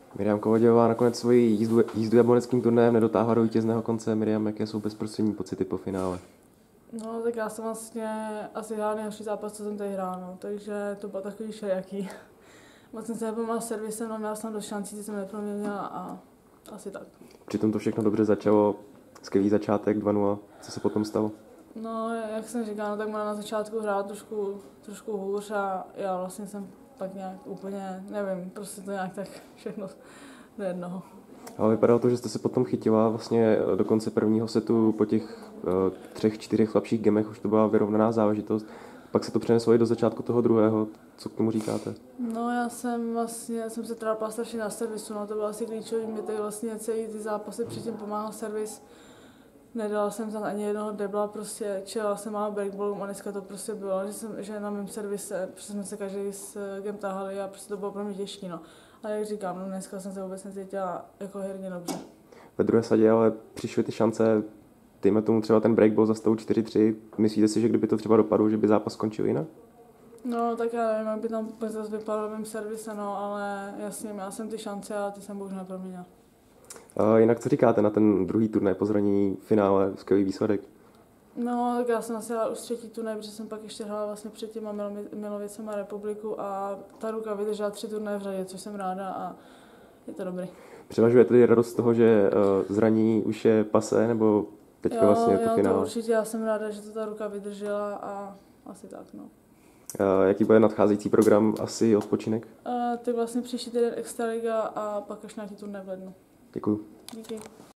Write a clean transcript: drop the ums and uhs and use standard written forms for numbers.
Miriam Kovadělová nakonec svoji jízdu jablonským turnajem nedotáhla do vítězného konce. Miriam, jaké jsou bezprostřední pocity po finále? No, tak já jsem vlastně asi hrál nejhorší zápas, co jsem tady hrál, no. Takže to bylo takový všelijaký. Moc jsem se nepomohl servisem, no, měla jsem dost šancí, ty jsem neproměnila a asi tak. Přitom to všechno dobře začalo, skvělý začátek 2-0. Co se potom stalo? No, jak jsem říkal, no, tak ona na začátku hrála trošku hůř a já vlastně jsem tak nějak úplně, nevím, prostě to nějak tak všechno do jednoho. Ale vypadalo to, že jste se potom chytila vlastně do konce prvního setu po těch 3-4 slabších gemech, už to byla vyrovnaná záležitost. Pak se to přeneslo i do začátku toho druhého. Co k tomu říkáte? No, já jsem se trápila strašně na servisu, no, to bylo asi klíčový, mě tady vlastně celý ty zápasy předtím pomáhal servis. Nedala jsem tam ani jednoho debla, prostě čelila jsem málo breakballům a dneska to prostě bylo, že na mém servise, protože jsme se každý s gem tahali a prostě to bylo pro mě těžké, no. A jak říkám, no, dneska jsem se vůbec necítila jako herně dobře. Ve druhé sadě ale přišly ty šance, dejme tomu třeba ten breakball za stavu 4-3. Myslíte si, že kdyby to třeba dopadlo, že by zápas skončil jinak? No, tak já nevím, jak by tam zase vypadalo v mém servise, no, ale jasně, měla jsem ty šance a ty jsem bohužel neproměnila. Jinak co říkáte na ten druhý turnaj po zranění finále, skvělý výsledek? No, tak já jsem asi hrála už třetí turnaj, protože jsem pak ještě hrála vlastně před těma Milověcema republiku a ta ruka vydržela 3 turnaje v řadě, což jsem ráda a je to dobrý. Převažuje tedy radost z toho, že zranění už je pasé, nebo teďka vlastně je to finále? To určitě, já jsem ráda, že to ta ruka vydržela a asi tak, no. Jaký bude nadcházející program? Asi odpočinek? Ty vlastně příští týden Extraliga a pak až nějaký turnaj v lednu. Děkuju. Díky.